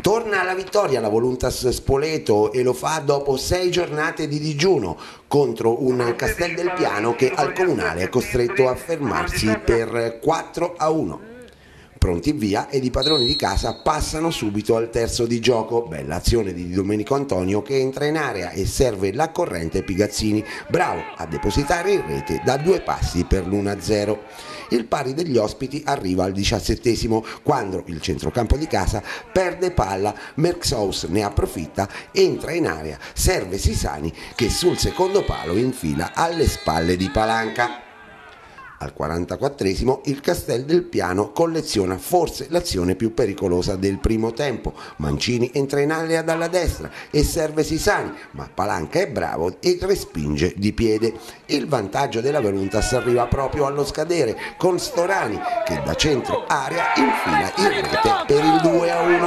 Torna alla vittoria la Voluntas Spoleto e lo fa dopo 6 giornate di digiuno contro un Castel del Piano che al Comunale è costretto a fermarsi per 4-1. Pronti via ed i padroni di casa passano subito al terzo di gioco. Bella azione di Domenico Antonio che entra in area e serve la corrente Pigazzini, bravo a depositare in rete da 2 passi per l'1-0. Il pari degli ospiti arriva al 17esimo quando il centrocampo di casa perde palla, Merxhaus ne approfitta, entra in area, serve Sisani che sul secondo palo infila alle spalle di Palanca. Al 44esimo il Castel del Piano colleziona forse l'azione più pericolosa del primo tempo. Mancini entra in area dalla destra e serve Sisani, ma Palanca è bravo e respinge di piede. Il vantaggio della Voluntas arriva proprio allo scadere con Storani che da centro area infila in rete per il 2-1.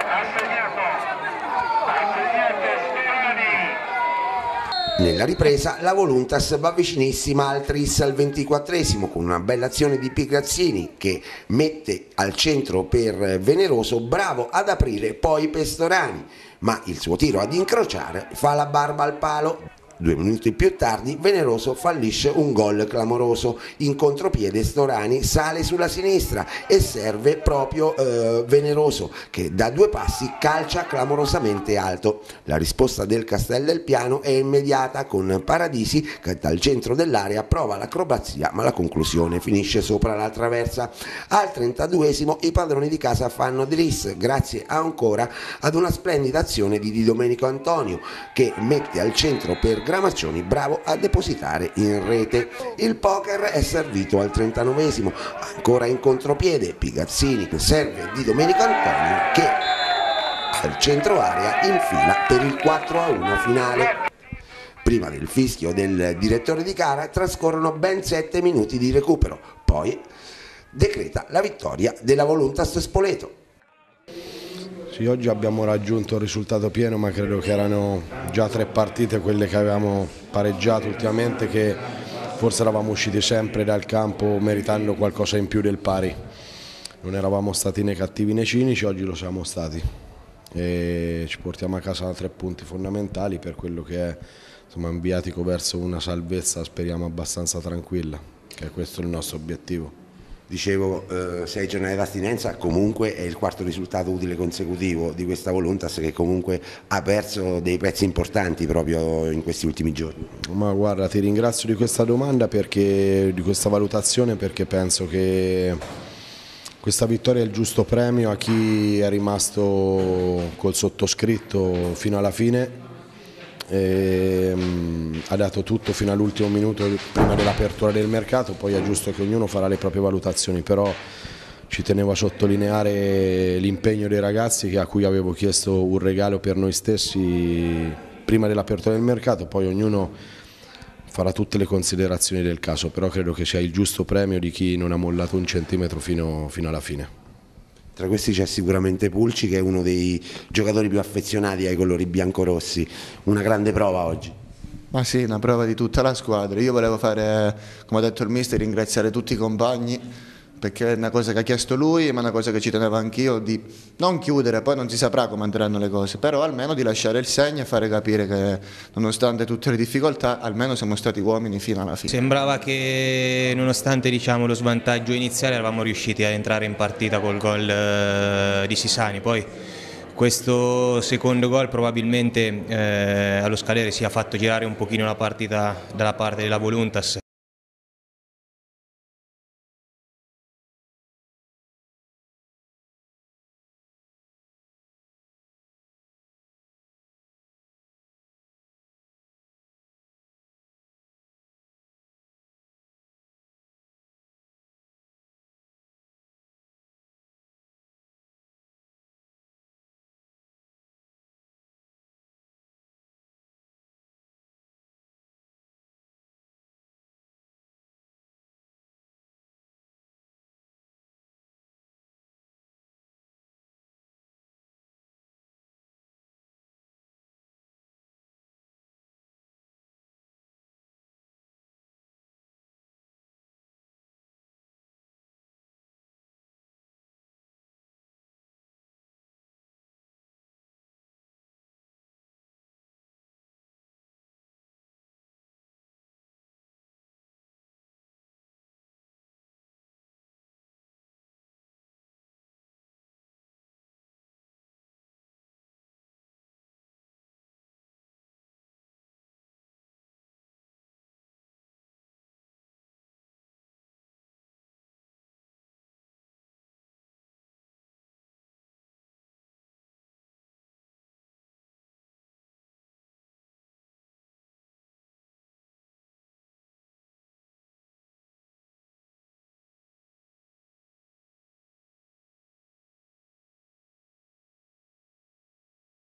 Nella ripresa la Voluntas va vicinissima al tris al 24esimo con una bella azione di Pigazzini che mette al centro per Veneroso, bravo ad aprire poi per Storani, ma il suo tiro ad incrociare fa la barba al palo. 2 minuti più tardi Veneroso fallisce un gol clamoroso, in contropiede Storani sale sulla sinistra e serve proprio Veneroso che da 2 passi calcia clamorosamente alto. La risposta del Castel del Piano è immediata con Paradisi che dal centro dell'area prova l'acrobazia ma la conclusione finisce sopra la traversa. Al 32esimo i padroni di casa fanno tris grazie ancora ad una splendida azione di Domenico Antonio che mette al centro per Gramaccioni, bravo a depositare in rete. Il poker è servito al 39esimo, ancora in contropiede Pigazzini serve di Domenico Antonio che al centro area infila per il 4-1 finale. Prima del fischio del direttore di gara trascorrono ben 7 minuti di recupero, poi decreta la vittoria della Voluntas Spoleto. Sì, oggi abbiamo raggiunto il risultato pieno, ma credo che erano già 3 partite quelle che avevamo pareggiato ultimamente, che forse eravamo usciti sempre dal campo meritando qualcosa in più del pari. Non eravamo stati né cattivi né cinici, oggi lo siamo stati e ci portiamo a casa 3 punti fondamentali per quello che è, insomma, un viatico verso una salvezza, speriamo abbastanza tranquilla, che questo è il nostro obiettivo. Dicevo, 6 giornate d'astinenza comunque è il 4º risultato utile consecutivo di questa Voluntas che comunque ha perso dei pezzi importanti proprio in questi ultimi giorni. Ma guarda, ti ringrazio di questa domanda, di questa valutazione, perché penso che questa vittoria è il giusto premio a chi è rimasto col sottoscritto fino alla fine. Ha dato tutto fino all'ultimo minuto prima dell'apertura del mercato, poi è giusto che ognuno farà le proprie valutazioni, però ci tenevo a sottolineare l'impegno dei ragazzi a cui avevo chiesto un regalo per noi stessi prima dell'apertura del mercato, poi ognuno farà tutte le considerazioni del caso, però credo che sia il giusto premio di chi non ha mollato un centimetro fino alla fine. Tra questi c'è sicuramente Pulci che è uno dei giocatori più affezionati ai colori biancorossi, una grande prova oggi. Ma sì, una prova di tutta la squadra. Io volevo fare, come ha detto il mister, ringraziare tutti i compagni, perché è una cosa che ha chiesto lui, ma è una cosa che ci tenevo anch'io, di non chiudere, poi non si saprà come andranno le cose, però almeno di lasciare il segno e fare capire che nonostante tutte le difficoltà, almeno siamo stati uomini fino alla fine. Sembrava che nonostante, diciamo, lo svantaggio iniziale eravamo riusciti a entrare in partita col gol di Sisani, poi questo secondo gol probabilmente allo scadere si è fatto girare un pochino la partita dalla parte della Voluntas.